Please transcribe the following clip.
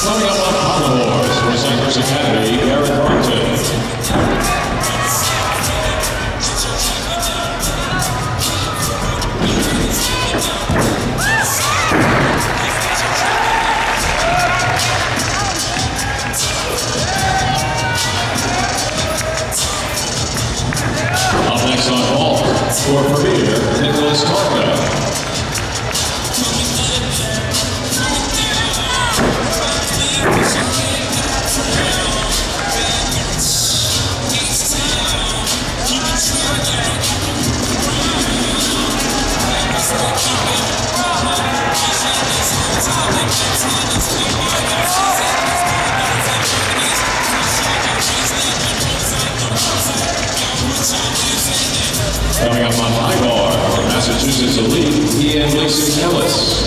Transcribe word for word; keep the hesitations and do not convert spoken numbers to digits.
Coming up on Carnivores for Cypress Academy, Eric Martin. Up next on Vault for Premier, Nicholas Tarka. Coming up on High Bar for Massachusetts Elite, Ian Lacey Ellis.